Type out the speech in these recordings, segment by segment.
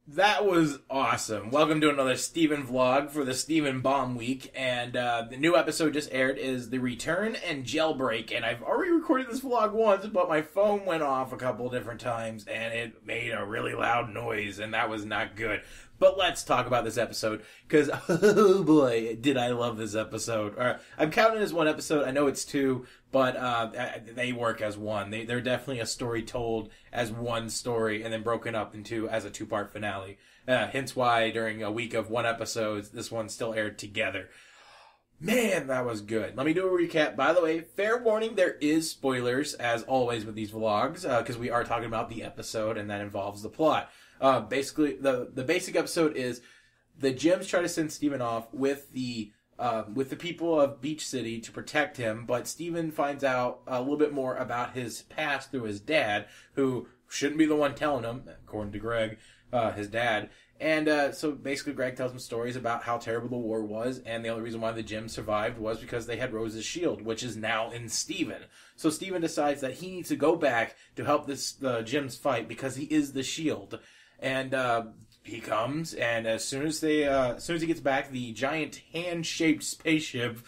That was awesome. Welcome to another Steven vlog for the Steven Bomb Week. And the new episode just aired is the Return and Jailbreak. And I've already recorded this vlog once, but my phone went off a couple different times and it made a really loud noise, and that was not good. But let's talk about this episode, because, oh boy, did I love this episode. I'm counting it as one episode. I know it's two, but they work as one. They're definitely a story told as one story and then broken up into as a two-part finale. Hence why during a week of one episode, this one still aired together. Man, that was good. Let me do a recap. By the way, fair warning, there is spoilers, as always with these vlogs, because we are talking about the episode, and that involves the plot. Basically, the basic episode is the Gems try to send Steven off with the people of Beach City to protect him, but Steven finds out a little bit more about his past through his dad, who shouldn't be the one telling him, according to Greg, his dad. And so basically Greg tells him stories about how terrible the war was, and the only reason why the Gems survived was because they had Rose's shield, which is now in Steven. So Steven decides that he needs to go back to help the Gems fight because he is the shield. And he comes, and as soon as he gets back, the giant hand-shaped spaceship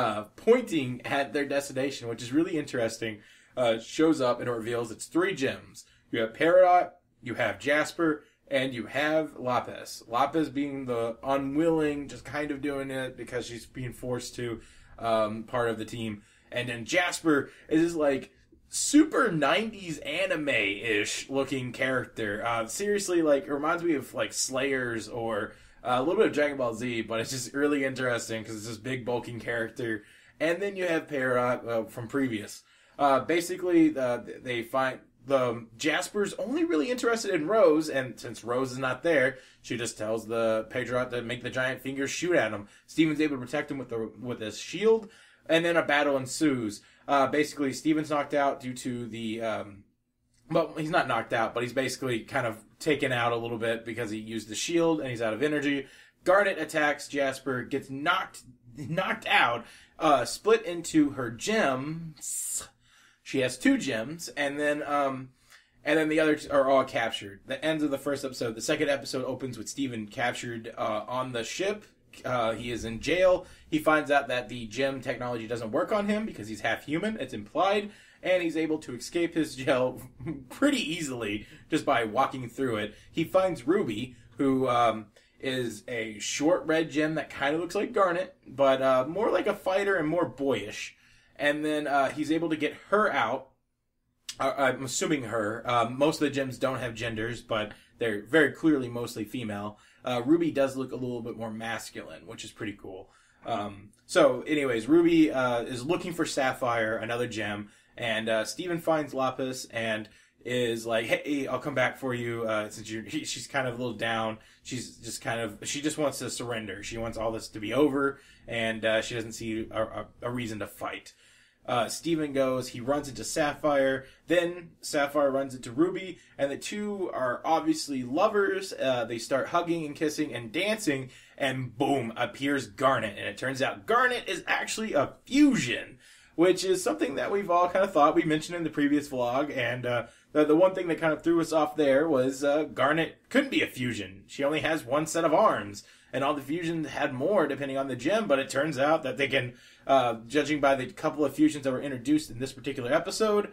pointing at their destination, which is really interesting, shows up, and it reveals it's three Gems. You have Peridot, you have Jasper, and you have Lapis. Lapis being the unwilling, just kind of doing it because she's being forced to, part of the team. And then Jasper is just like super 90s anime-ish looking character. Seriously, like, it reminds me of like Slayers or a little bit of Dragon Ball Z, but it's just really interesting because it's this big bulking character. And then you have Peridot from previous. Basically, they find the Jasper's only really interested in Rose, and since Rose is not there, she just tells the Peridot to make the giant fingers shoot at him. Steven's able to protect him with his shield, and then a battle ensues. Basically, Steven's knocked out due to the well, he's not knocked out, but he's basically kind of taken out a little bit because he used the shield and he's out of energy. Garnet attacks Jasper, gets knocked out, split into her gems. She has two gems, and then the others are all captured. The ends of the first episode. The second episode opens with Steven captured on the ship. He is in jail. He finds out that the gem technology doesn't work on him because he's half human. It's implied. And he's able to escape his jail pretty easily just by walking through it. He finds Ruby, who is a short red gem that kind of looks like Garnet, but more like a fighter and more boyish. And then he's able to get her out. I'm assuming her. Most of the gems don't have genders, but they're very clearly mostly female. Ruby does look a little bit more masculine, which is pretty cool. So anyways, Ruby is looking for Sapphire, another gem, and Steven finds Lapis and is like, hey, I'll come back for you, since she's kind of a little down. She just wants to surrender. She wants all this to be over, and she doesn't see a reason to fight. Steven goes, he runs into Sapphire, then Sapphire runs into Ruby, and the two are obviously lovers. They start hugging and kissing and dancing, and boom, appears Garnet. And it turns out Garnet is actually a fusion, which is something that we've all kind of thought. We mentioned in the previous vlog, and the one thing that kind of threw us off there was Garnet couldn't be a fusion. She only has one set of arms, and all the fusions had more depending on the gem, but it turns out that they can, judging by the couple of fusions that were introduced in this particular episode,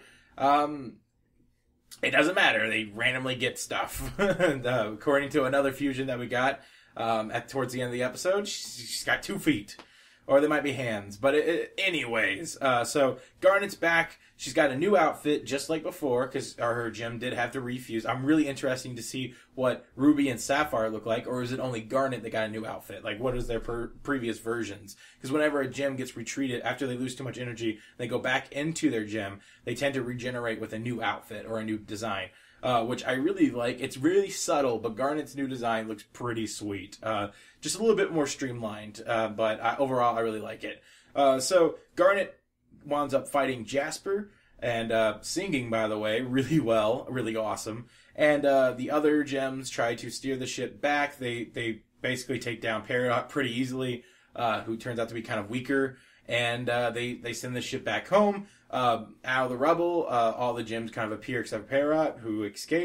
it doesn't matter. They randomly get stuff. According to another fusion that we got towards the end of the episode, she's got 2 feet. Or they might be hands. But anyways, so Garnet's back. She's got a new outfit, just like before, because her gem did have to refuse. I'm really interested to see what Ruby and Sapphire look like, or is it only Garnet that got a new outfit? Like, what is their previous versions? Because whenever a gem gets retreated, after they lose too much energy, they go back into their gem, they tend to regenerate with a new outfit or a new design. Which I really like. It's really subtle, but Garnet's new design looks pretty sweet. Just a little bit more streamlined, but overall I really like it. So Garnet winds up fighting Jasper, and singing, by the way, really well, really awesome. And the other gems try to steer the ship back. They basically take down Peridot pretty easily, who turns out to be kind of weaker. And they send the ship back home. Out of the rubble, all the gems kind of appear except Peridot, who escaped.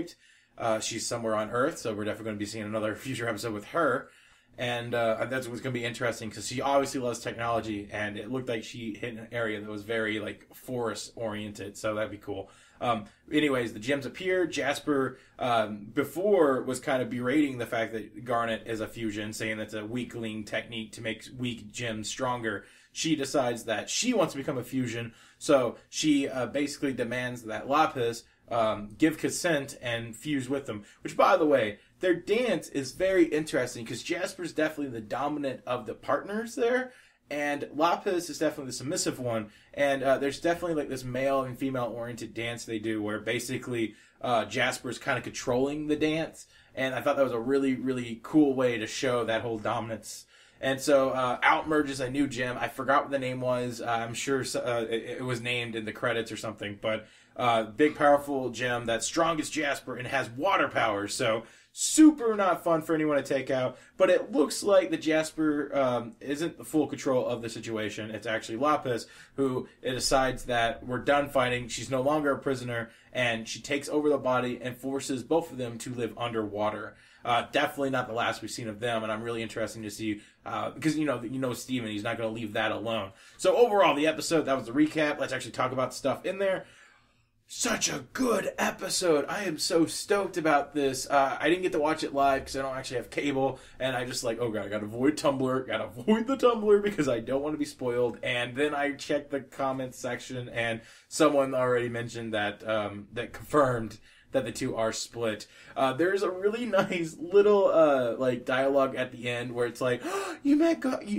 she's somewhere on Earth, so we're definitely going to be seeing another future episode with her. And that's what's going to be interesting, because she obviously loves technology, and it looked like she hit an area that was very, like, forest-oriented, so that'd be cool. Anyways, the gems appear. Jasper, before, was kind of berating the fact that Garnet is a fusion, saying that's a weakling technique to make weak gems stronger. She decides that she wants to become a fusion, so she basically demands that Lapis give consent and fuse with them. Which, by the way, their dance is very interesting, because Jasper's definitely the dominant of the partners there, and Lapis is definitely the submissive one. And there's definitely like this male and female oriented dance they do, where basically Jasper's kind of controlling the dance. And I thought that was a really, really cool way to show that whole dominance. And so out merges a new gem. I forgot what the name was. I'm sure it was named in the credits or something. But big, powerful gem that's strong as Jasper and has water power. So super not fun for anyone to take out. But it looks like the Jasper isn't the full control of the situation. It's actually Lapis who decides that we're done fighting. She's no longer a prisoner. And she takes over the body and forces both of them to live underwater. Definitely not the last we've seen of them, and I'm really interested to see, because you know Steven, he's not going to leave that alone. So overall, the episode, that was the recap. Let's actually talk about the stuff in there. Such a good episode. I am so stoked about this. I didn't get to watch it live because I don't actually have cable, and I just like, oh god, I gotta avoid Tumblr, gotta avoid the Tumblr because I don't want to be spoiled. And then I checked the comments section, and someone already mentioned that that confirmed that the two are split. There's a really nice little like dialogue at the end where it's like, oh, you met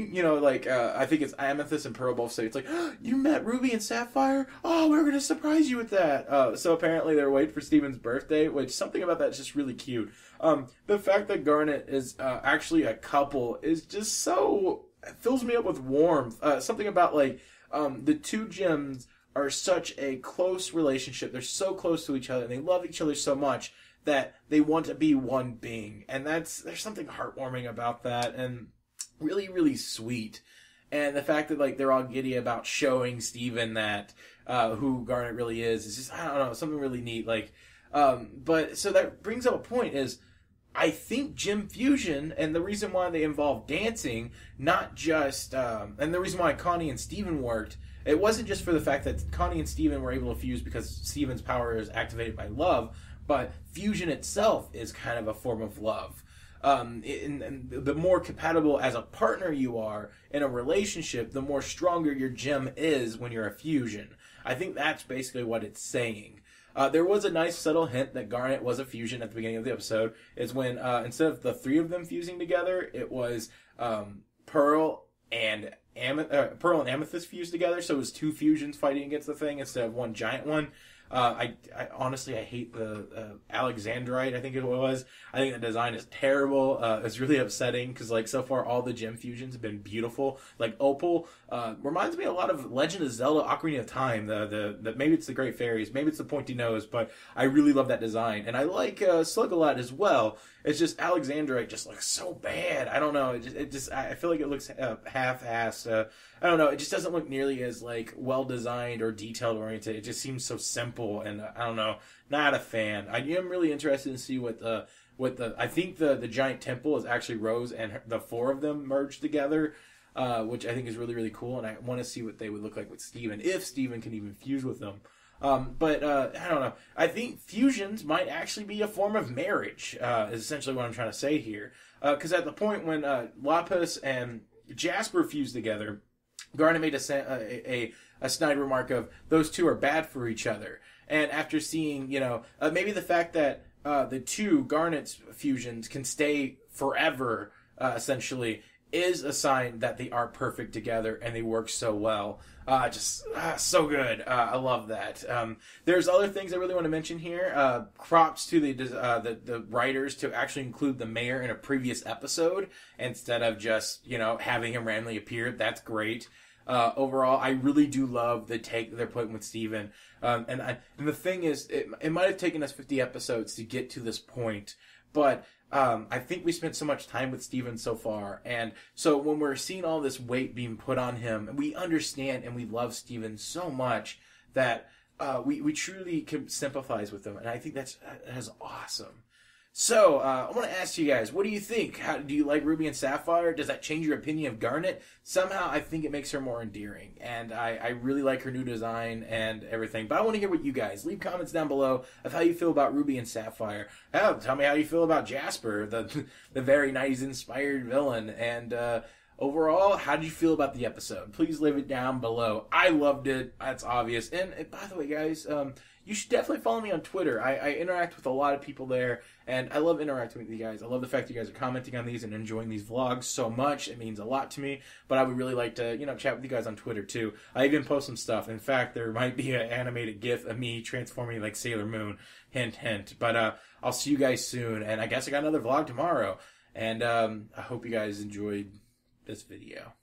I think it's Amethyst and Pearl both say it's like, oh, you met Ruby and Sapphire? Oh, we're gonna surprise you with that. So apparently they're waiting for Steven's birthday, which something about that is just really cute. The fact that Garnet is actually a couple is just so, it fills me up with warmth. Something about like the two gems are such a close relationship. They're so close to each other, and they love each other so much that they want to be one being. And there's something heartwarming about that, and really, really sweet. And the fact that like they're all giddy about showing Steven that who Garnet really is just, I don't know, something really neat. Like, but so that brings up a point is, I think gem fusion, and the reason why they involve dancing, not just, and the reason why Connie and Steven worked, it wasn't just for the fact that Connie and Steven were able to fuse because Steven's power is activated by love, but fusion itself is kind of a form of love. And the more compatible as a partner you are in a relationship, the more stronger your gem is when you're a fusion. I think that's basically what it's saying. There was a nice subtle hint that Garnet was a fusion at the beginning of the episode. Is when instead of the three of them fusing together, it was Pearl and Amethyst fused together, so it was two fusions fighting against the thing instead of one giant one. I honestly hate the Alexandrite, I think it was. I think the design is terrible. It's really upsetting because like so far all the gem fusions have been beautiful. Like Opal reminds me a lot of Legend of Zelda Ocarina of Time. The maybe it's the Great Fairies, maybe it's the pointy nose, but I really love that design. And I like Slug a lot as well. It's just Alexandrite just looks so bad. I don't know. I feel like it looks half-assed. I don't know. It just doesn't look nearly as like well designed or detailed oriented. It just seems so simple, and I don't know. Not a fan. I am really interested to see what the I think the giant temple is actually Rose and the four of them merged together, which I think is really, really cool. And I want to see what they would look like with Steven, if Steven can even fuse with them. But I don't know. I think fusions might actually be a form of marriage, is essentially what I'm trying to say here. Because at the point when Lapis and Jasper fused together, Garnet made a snide remark of, those two are bad for each other. And after seeing, maybe the fact that the two Garnet's fusions can stay forever, essentially, is a sign that they are perfect together and they work so well. So good. I love that. There's other things I really want to mention here. Props to the writers to actually include the mayor in a previous episode instead of just, having him randomly appear. That's great. Overall, I really do love the take that they're putting with Steven. And the thing is, it might have taken us 50 episodes to get to this point, but I think we spent so much time with Steven so far, and so when we're seeing all this weight being put on him, we understand and we love Steven so much that we truly can sympathize with them, and I think that's awesome. So, I want to ask you guys, what do you think? How do you like Ruby and Sapphire? Does that change your opinion of Garnet? Somehow, I think it makes her more endearing, and I really like her new design and everything. But I want to hear what you guys. Leave comments down below of how you feel about Ruby and Sapphire. Hell, tell me how you feel about Jasper, the very 90s inspired villain, and overall, how did you feel about the episode? Please leave it down below. I loved it. That's obvious. And by the way, guys, you should definitely follow me on Twitter. I interact with a lot of people there, and I love interacting with you guys. I love the fact that you guys are commenting on these and enjoying these vlogs so much. It means a lot to me, but I would really like to, chat with you guys on Twitter, too. I even post some stuff. In fact, there might be an animated GIF of me transforming like Sailor Moon. Hint, hint. But I'll see you guys soon, and I guess I got another vlog tomorrow. And I hope you guys enjoyed this video.